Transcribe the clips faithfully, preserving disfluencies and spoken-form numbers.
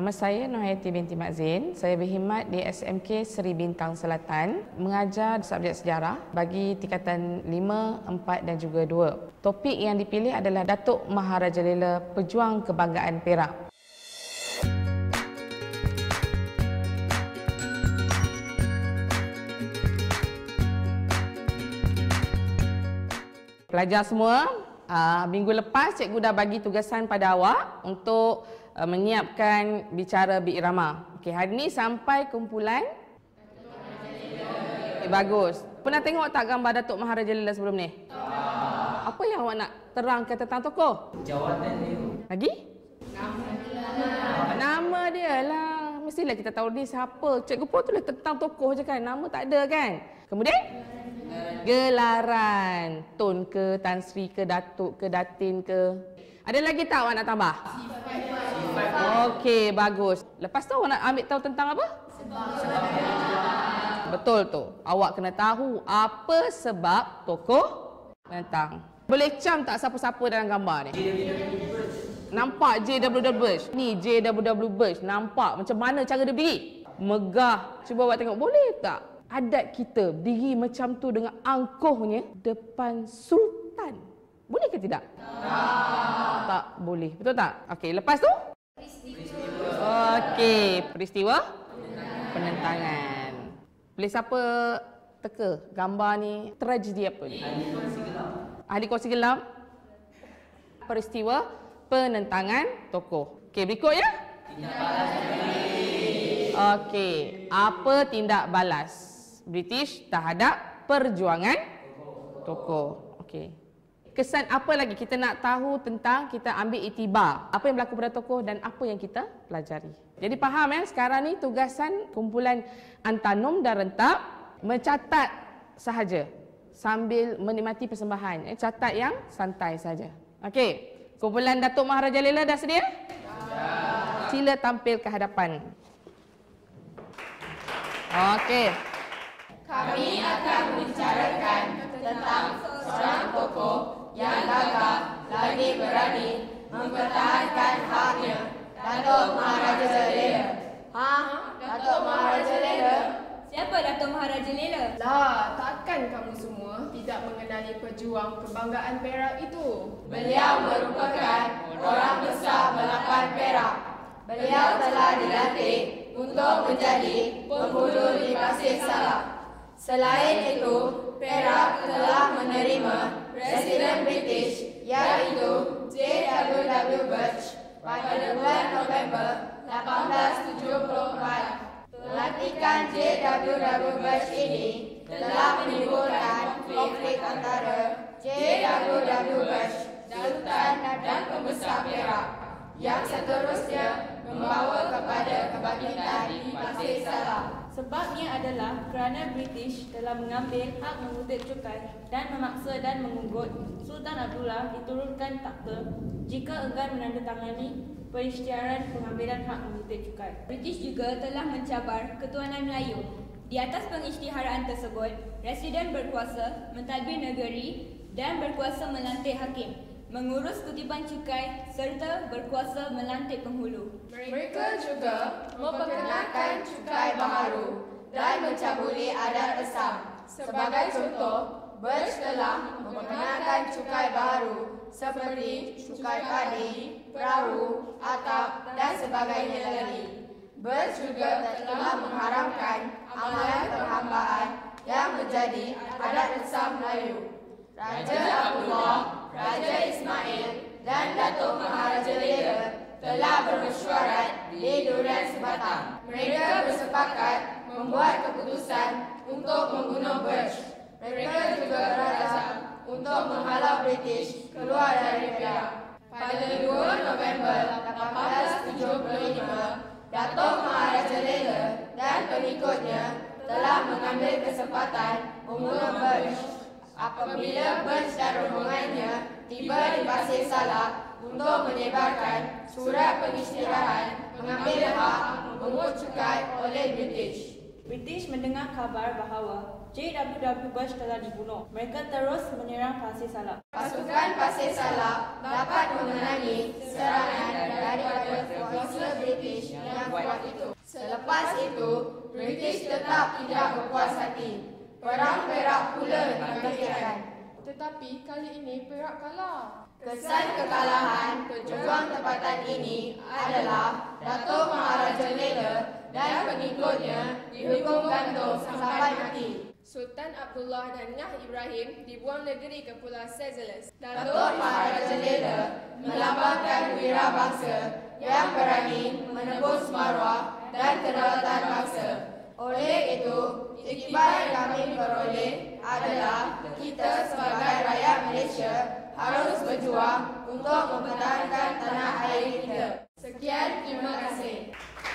Nama saya Nurhayati binti Mak Zain. Saya berkhidmat di S M K Seri Bintang Selatan, mengajar subjek sejarah bagi tingkatan lima, empat dan juga dua. Topik yang dipilih adalah Datuk Maharajalela Pejuang Kebanggaan Perak. Pelajar semua, minggu lepas cikgu dah bagi tugasan pada awak untuk Uh, menyiapkan bicara biirama. Okey, hari ni sampai kumpulan okay, bagus. Pernah tengok tak gambar Datuk Maharajalela sebelum ni? Tak. Apa yang awak nak terangkan tentang tokoh? Jawatan dia. Lagi? Nama dia. Nama dia lah. Mestilah kita tahu ni siapa. Cikgu pun tulis tentang tokoh je kan. Nama tak ada kan? Kemudian? Gelaran. Tun ke, Tan Sri ke, Datuk ke, Datin ke. Ada lagi tak awak nak tambah? Okey, bagus. Lepas tu awak nak ambil tahu tentang apa? Sebab. Betul tu. Awak kena tahu apa sebab tokoh menentang. Boleh cam tak siapa-siapa dalam gambar ni? Nampak J W W Bush? Ni J W W Bush. Nampak macam mana cara dia berdiri? Megah. Cuba awak tengok. Boleh tak? Adat kita berdiri macam tu dengan angkuhnya depan sultan. Boleh ke tidak? Tak. Tak boleh. Betul tak? Okey, lepas tu? Peristiwa. Okey, peristiwa penentangan. Boleh siapa teka gambar ni tragedi apa ni? Ahli Kongsi Gelap. Ahli Kongsi Gelap. Peristiwa penentangan tokoh. Okey, berikut ya. Tindak balas British. Okey, apa tindak balas British terhadap perjuangan tokoh? Okey. Kesan apa lagi kita nak tahu tentang, kita ambil iktibar apa yang berlaku pada tokoh dan apa yang kita pelajari. Jadi faham ya, sekarang ni tugasan kumpulan Antanom dan Rentap mencatat sahaja sambil menikmati persembahan. Eh, catat yang santai saja. Okey, kumpulan Datuk Maharajalela dah sedia? Ya. Sila tampil ke hadapan. Okey. Kami akan membicarakan tentang seorang tokoh yang gagah lagi berani mempertahankan haknya, Datuk Maharajalela. Ha? Datuk Maharajalela? Siapa Datuk Maharajalela? Lah, takkan kamu semua tidak mengenali pejuang kebanggaan Perak itu? Beliau merupakan orang besar balapan Perak. Beliau telah dilantik untuk menjadi penghulu di Pasir Salak. Selain itu, Perak telah menerima Presiden British iaitu J W W Bush pada bulan November seribu lapan ratus tujuh puluh empat. Pelantikan J W W Bush ini telah menimbulkan konflik antara J W W Bush, Sultan dan Pembesar Perak, yang seterusnya membawa kepada kebangkitan di Pasir Salak. Sebabnya adalah kerana British telah mengambil hak mengutip cukai dan memaksa dan mengunggut Sultan Abdullah diturunkan takhta jika enggan menandatangani perisytiharan pengambilan hak mengutip cukai. British juga telah mencabar ketuanan Melayu. Di atas pengisytiharan tersebut, Residen berkuasa mentadbir negeri dan berkuasa melantik hakim, mengurus kutipan cukai serta berkuasa melantik penghulu. Mereka juga memperkenalkan cukai baharu dan mencabuli adat resam. Sebagai contoh, Bush telah memperkenalkan cukai baharu seperti cukai padi, perahu, atap dan sebagainya lagi. Bush juga telah mengharamkan amalan perhambaan yang menjadi adat resam Melayu. Raja Abdullah, Raja Ismail dan Datuk Maharajalela telah bermesyuarat di Durian Sebatang. Mereka bersepakat membuat keputusan untuk membunuh Bush. Mereka juga berazam untuk menghalau British keluar dari Perak. Pada dua November seribu lapan ratus tujuh puluh lima, Datuk Maharajalela dan pengikutnya telah mengambil kesempatan membunuh Bush. Apabila Bush dan rombongannya tiba di Pasir Salak untuk menyebarkan surat pengisytiharan mengambil hak memungut cukai oleh British. British mendengar kabar bahawa J W W Bush telah dibunuh. Mereka terus menyerang Pasir Salak. Pasukan Pasir Salak dapat memenangi serangan daripada kuasa British yang tetap tidak berpuas hati. Perang Perak pula dibangkitkan. Tetapi kali ini Perak kalah. Kesan kekalahan pejuang tempatan ini adalah Datuk Maharaja Lela dan pengikutnya dihukum gantung sampai mati. Sultan Abdullah dan Ngah Ibrahim dibuang negeri ke Pulau Seychelles. Datuk Maharaja Lela melambangkan wirabangsa yang berani menebus maruah dan kedaulatan bangsa. Oleh itu, iktibar yang kami peroleh adalah kita sebagai rakyat Malaysia harus berjuang untuk mempertahankan tanah air kita. Sekian, terima kasih.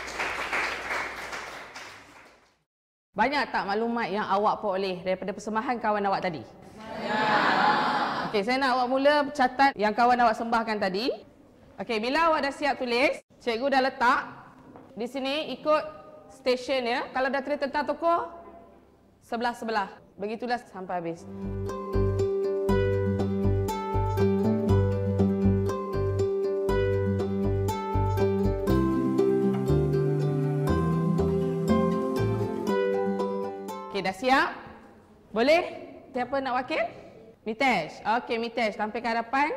Banyak tak maklumat yang awak peroleh daripada persembahan kawan awak tadi? Banyak. Okey, saya nak awak mula catat yang kawan awak sembahkan tadi. Okey, bila awak dah siap tulis, cikgu dah letak di sini ikut stesen ya. Kalau dah tulis tentang tokoh, sebelah-sebelah. Begitulah sampai habis. Okey, dah siap? Boleh? Siapa nak wakil? Mitesh. Okey, Mitesh. Tampil ke hadapan.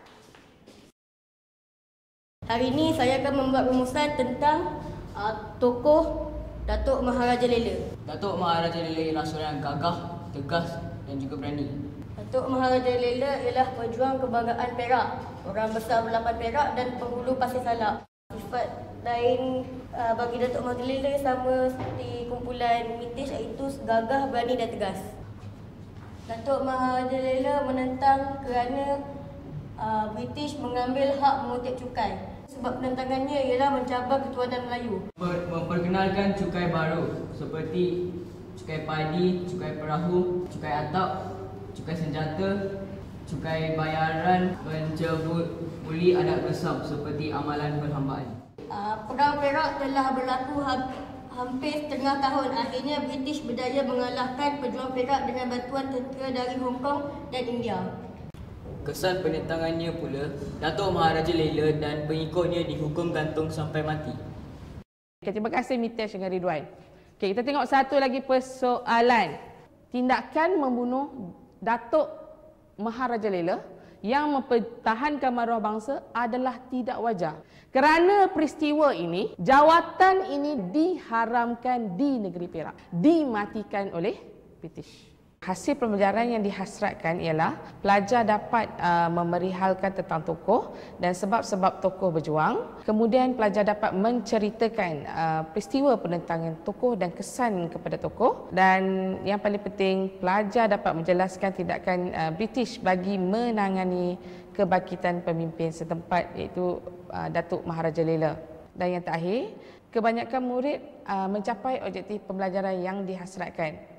Hari ini saya akan membuat rumusan tentang uh, tokoh Datuk Maharaja Lela. Datuk Maharaja Lela ialah seorang yang gagah, tegas dan juga berani. Datuk Maharaja Lela ialah pejuang kebanggaan Perak, orang besar belapan Perak dan penghulu Pasir Salak. Sifat lain uh, bagi Datuk Maharaja Lela sama seperti kumpulan Mitesh, iaitu gagah, berani dan tegas. Datuk Maharaja Lela menentang kerana uh, British mengambil hak mengutip cukai. Sebab penentangannya ialah mencabar ketuanan Melayu. Memperkenalkan cukai baru seperti cukai padi, cukai perahu, cukai atap, cukai senjata, cukai bayaran, mencabuli adat besar seperti amalan perhambaan. Uh, Perang Perak telah berlaku ha- hampir setengah tahun. Akhirnya British berdaya mengalahkan pejuang Perak dengan bantuan tentera dari Hong Kong dan India. Kesan penentangannya pula, Datuk Maharaja Lela dan pengikutnya dihukum gantung sampai mati. Okay, terima kasih Mitesh dengan Ridwan. Okay, kita tengok satu lagi persoalan. Tindakan membunuh Datuk Maharaja Lela yang mempertahankan maruah bangsa adalah tidak wajar. Kerana peristiwa ini, jawatan ini diharamkan di negeri Perak, dimatikan oleh British. Hasil pembelajaran yang dihasratkan ialah pelajar dapat uh, memerihalkan tentang tokoh dan sebab-sebab tokoh berjuang. Kemudian pelajar dapat menceritakan uh, peristiwa penentangan tokoh dan kesan kepada tokoh. Dan yang paling penting, pelajar dapat menjelaskan tindakan uh, British bagi menangani kebangkitan pemimpin setempat, iaitu uh, Datuk Maharaja Lela. Dan yang terakhir, kebanyakan murid uh, mencapai objektif pembelajaran yang dihasratkan.